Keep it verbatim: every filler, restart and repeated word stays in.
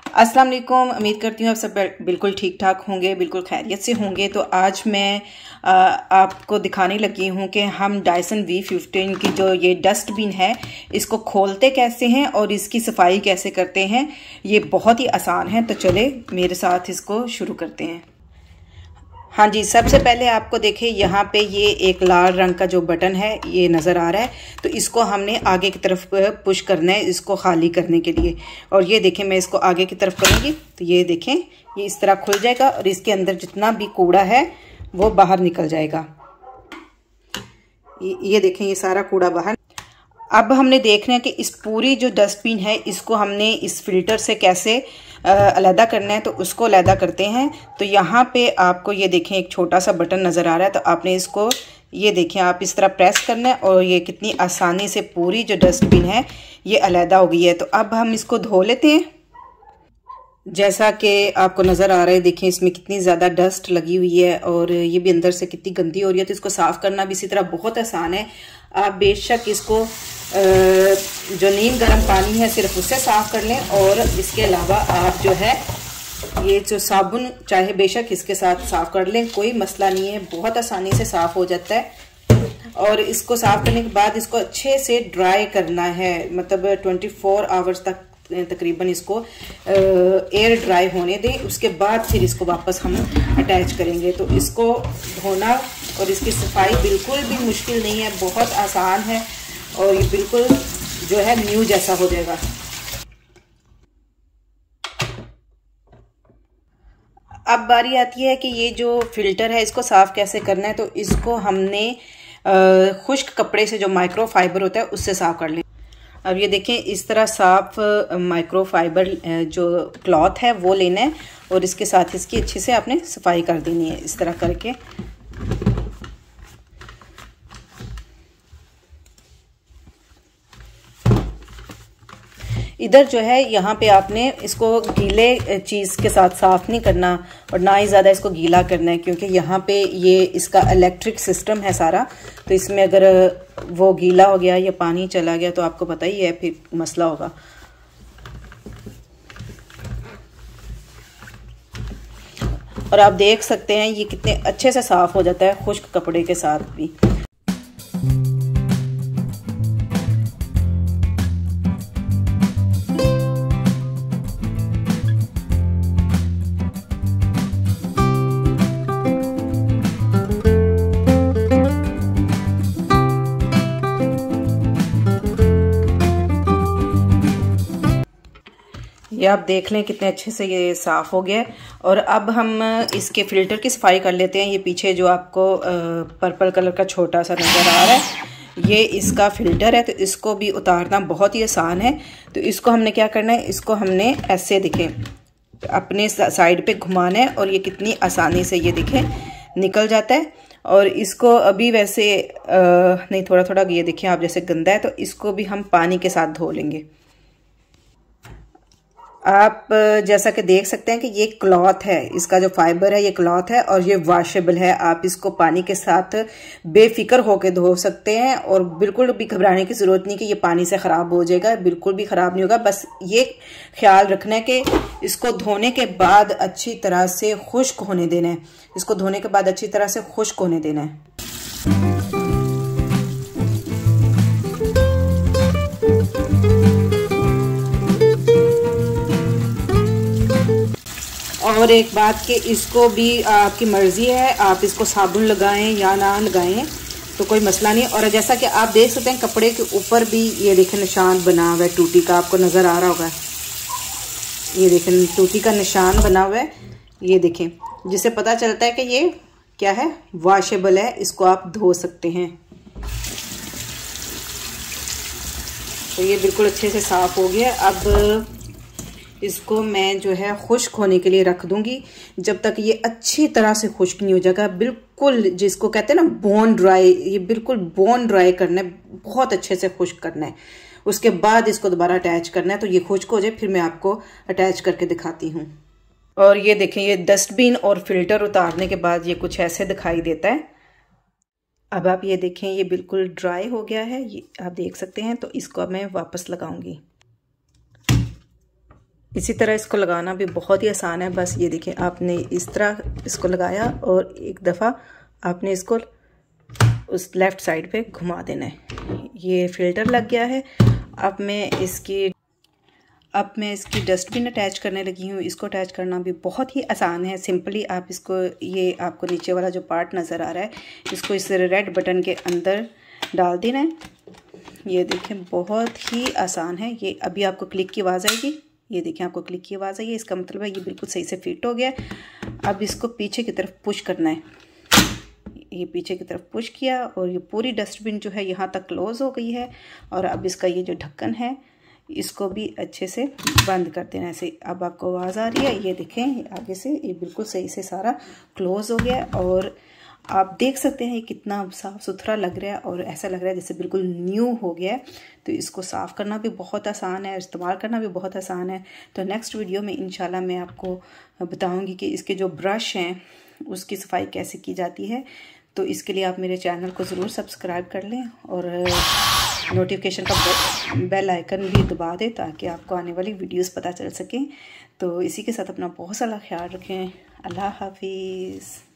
अस्सलाम वालेकुम। उम्मीद करती हूँ आप सब बिल्कुल ठीक ठाक होंगे, बिल्कुल खैरियत से होंगे। तो आज मैं आ, आपको दिखाने लगी हूँ कि हम डायसन वी फिफ्टीन की जो ये डस्टबिन है इसको खोलते कैसे हैं और इसकी सफाई कैसे करते हैं। ये बहुत ही आसान है, तो चले मेरे साथ इसको शुरू करते हैं। हाँ जी, सबसे पहले आपको देखें यहाँ पे ये एक लाल रंग का जो बटन है ये नज़र आ रहा है, तो इसको हमने आगे की तरफ पुश करना है इसको खाली करने के लिए। और ये देखें, मैं इसको आगे की तरफ करूँगी तो ये देखें ये इस तरह खुल जाएगा और इसके अंदर जितना भी कूड़ा है वो बाहर निकल जाएगा। ये देखें ये सारा कूड़ा बाहर। अब हमने देखना है कि इस पूरी जो डस्टबिन है इसको हमने इस फिल्टर से कैसे अलहदा करना है, तो उसको अलहदा करते हैं। तो यहाँ पे आपको ये देखें एक छोटा सा बटन नज़र आ रहा है, तो आपने इसको ये देखें आप इस तरह प्रेस करना है और ये कितनी आसानी से पूरी जो डस्टबिन है ये अलहदा हो गई है। तो अब हम इसको धो लेते हैं। जैसा कि आपको नज़र आ रहा है, देखें इसमें कितनी ज़्यादा डस्ट लगी हुई है और ये भी अंदर से कितनी गंदी हो रही है। तो इसको साफ़ करना भी इसी तरह बहुत आसान है। आप बेशक इसको जो नीम गर्म पानी है सिर्फ उससे साफ़ कर लें, और इसके अलावा आप जो है ये जो साबुन चाहे बेशक इसके साथ साफ़ कर लें, कोई मसला नहीं है, बहुत आसानी से साफ़ हो जाता है। और इसको साफ़ करने के बाद इसको अच्छे से ड्राई करना है, मतलब ट्वेंटी फोर आवर्स तक तकरीबन इसको एयर ड्राई होने दें। उसके बाद फिर इसको वापस हम अटैच करेंगे। तो इसको धोना और इसकी सफाई बिल्कुल भी मुश्किल नहीं है, बहुत आसान है और ये बिल्कुल जो है न्यू जैसा हो जाएगा। अब बारी आती है कि ये जो फिल्टर है इसको साफ़ कैसे करना है। तो इसको हमने खुश्क कपड़े से जो माइक्रो फाइबर होता है उससे साफ़ कर लें। अब ये देखें इस तरह साफ माइक्रो फाइबर जो क्लॉथ है वो लेना है और इसके साथ इसकी अच्छे से आपने सफाई कर देनी है इस तरह करके। इधर जो है यहाँ पे आपने इसको गीले चीज़ के साथ साफ़ नहीं करना और ना ही ज़्यादा इसको गीला करना है, क्योंकि यहाँ पे ये इसका इलेक्ट्रिक सिस्टम है सारा। तो इसमें अगर वो गीला हो गया या पानी चला गया तो आपको पता ही है फिर मसला होगा। और आप देख सकते हैं ये कितने अच्छे से साफ़ हो जाता है खुश्क कपड़े के साथ भी। ये आप देख लें कितने अच्छे से ये साफ़ हो गया। और अब हम इसके फ़िल्टर की सफाई कर लेते हैं। ये पीछे जो आपको पर्पल कलर का छोटा सा नज़र आ रहा है ये इसका फ़िल्टर है, तो इसको भी उतारना बहुत ही आसान है। तो इसको हमने क्या करना है, इसको हमने ऐसे देखें अपने साइड पे घुमाना है और ये कितनी आसानी से ये देखें निकल जाता है। और इसको अभी वैसे आ, नहीं थोड़ा थोड़ा ये देखें आप जैसे गंदा है, तो इसको भी हम पानी के साथ धो लेंगे। आप जैसा कि देख सकते हैं कि ये क्लॉथ है, इसका जो फाइबर है ये क्लॉथ है और ये वॉशेबल है। आप इसको पानी के साथ बेफिक्र होकर धो सकते हैं और बिल्कुल भी घबराने की ज़रूरत नहीं कि ये पानी से ख़राब हो जाएगा, बिल्कुल भी ख़राब नहीं होगा। बस ये ख्याल रखना है कि इसको धोने के बाद अच्छी तरह से खुश्क होने देना है। इसको धोने के बाद अच्छी तरह से खुश्क होने देना है। और एक बात कि इसको भी आपकी मर्ज़ी है, आप इसको साबुन लगाएं या ना लगाएं तो कोई मसला नहीं। और जैसा कि आप देख सकते हैं कपड़े के ऊपर भी ये देखें निशान बना हुआ है टूटी का, आपको नज़र आ रहा होगा। ये देखें टूटी का निशान बना हुआ है, ये देखें जिससे पता चलता है कि ये क्या है, वॉशेबल है, इसको आप धो सकते हैं। तो ये बिल्कुल अच्छे से साफ़ हो गया। अब इसको मैं जो है खुश्क होने के लिए रख दूंगी जब तक ये अच्छी तरह से खुश्क नहीं हो जाएगा। बिल्कुल जिसको कहते हैं ना बोन ड्राई, ये बिल्कुल बोन ड्राई करना है, बहुत अच्छे से खुश्क करना है। उसके बाद इसको दोबारा अटैच करना है। तो ये खुश्क हो जाए फिर मैं आपको अटैच करके दिखाती हूँ। और ये देखें ये डस्टबिन और फिल्टर उतारने के बाद ये कुछ ऐसे दिखाई देता है। अब आप ये देखें ये बिल्कुल ड्राई हो गया है, ये आप देख सकते हैं। तो इसको मैं वापस लगाऊंगी। इसी तरह इसको लगाना भी बहुत ही आसान है। बस ये देखिए, आपने इस तरह इसको लगाया और एक दफ़ा आपने इसको उस लेफ़्ट साइड पे घुमा देना है। ये फ़िल्टर लग गया है। अब मैं इसकी अब मैं इसकी डस्टबिन अटैच करने लगी हूँ। इसको अटैच करना भी बहुत ही आसान है। सिंपली आप इसको, ये आपको नीचे वाला जो पार्ट नज़र आ रहा है, इसको इस रेड बटन के अंदर डाल देना है। ये देखें, बहुत ही आसान है। ये अभी आपको क्लिक की आवाज़ आएगी। ये देखें, आपको क्लिक की आवाज़ आई है, इसका मतलब है ये बिल्कुल सही से फिट हो गया। अब इसको पीछे की तरफ पुश करना है। ये पीछे की तरफ पुश किया और ये पूरी डस्टबिन जो है यहाँ तक क्लोज़ हो गई है। और अब इसका ये जो ढक्कन है इसको भी अच्छे से बंद कर देना। ऐसे अब आपको आवाज़ आ रही है, ये देखें आगे से ये बिल्कुल सही से सारा क्लोज़ हो गया। और आप देख सकते हैं ये कितना साफ़ सुथरा लग रहा है और ऐसा लग रहा है जैसे बिल्कुल न्यू हो गया है। तो इसको साफ़ करना भी बहुत आसान है, इस्तेमाल करना भी बहुत आसान है। तो नेक्स्ट वीडियो में इंशाल्लाह मैं आपको बताऊंगी कि इसके जो ब्रश हैं उसकी सफाई कैसे की जाती है। तो इसके लिए आप मेरे चैनल को ज़रूर सब्सक्राइब कर लें और नोटिफिकेशन का बेल आइकन भी दबा दें ताकि आपको आने वाली वीडियोस पता चल सकें। तो इसी के साथ अपना बहुत सारा ख्याल रखें। अल्लाह हाफिज़।